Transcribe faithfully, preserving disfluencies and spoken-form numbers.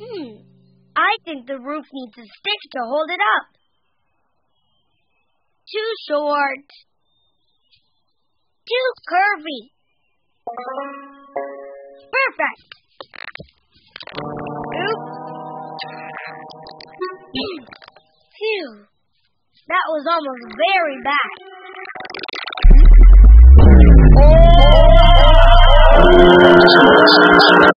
Hmm. I think the roof needs a stick to hold it up. Too short. Too curvy. Perfect. Oops. Phew. That was almost very bad.